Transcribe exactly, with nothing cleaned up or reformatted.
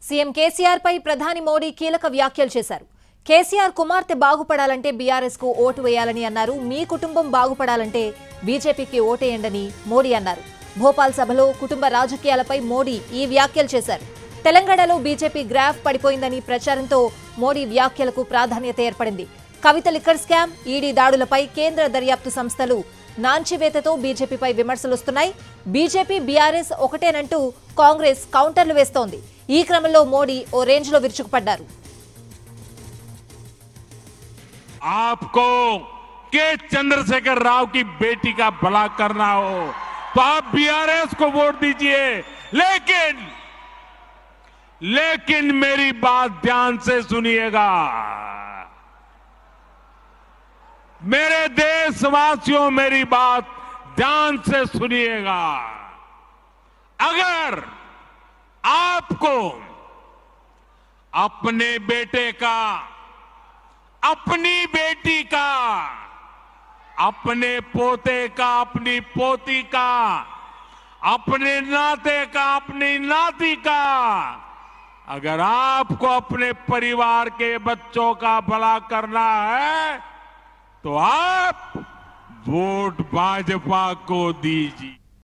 CM KCR పై ప్రధాని మోడీ కీలక వ్యాఖ్యలు చేశారు. కేసీఆర్ కుమార్తె బాగుపడాలంటే బీఆర్ఎస్ కు ఓటు వేయాలని అన్నారు. మీ కుటుంబం బాగుపడాలంటే బీజేపీకి ఓటేయండని మోడీ అన్నారు. భోపాల్ సభలో కుటుంబ రాజకీయాలపై మోడీ ఈ వ్యాఖ్యలు చేశారు. తెలంగాణలో బీజేపీ గ్రాఫ్ పడిపోయిందని ప్రచారంతో మోడీ వ్యాఖ్యలకు ప్రాధాన్యత ఏర్పడింది. కవిత లిక్కర్ స్కామ్, ఈడీ దాడులపై కేంద్ర దర్యాప్తు సంస్థలు నాంచివేతతో బీజేపీపై విమర్శలొస్తున్నాయి. బీజేపీ బీఆర్ఎస్ ఒకటేనంటూ కాంగ్రెస్ కౌంటర్లు వేస్తోంది. ఈ క్రమంలో మోడీ ఓ రేంజ్ లో విరుచుకుపడ్డారు. आपको के चंद्रशेखर राव की बेटी का भला करना हो तो आप बीआरएस को वोट दीजिए, लेकिन लेकिन मेरी बात ध्यान से सुनिएगा। मेरे देशवासियों, मेरी बात ध्यान से सुनिएगा। अगर आपको अपने बेटे का, अपनी बेटी का, अपने पोते का, अपनी पोती का, अपने नाते का, अपनी नाती का, अगर आपको अपने परिवार के बच्चों का भला करना है तो आप वोट भाजपा को दीजिए।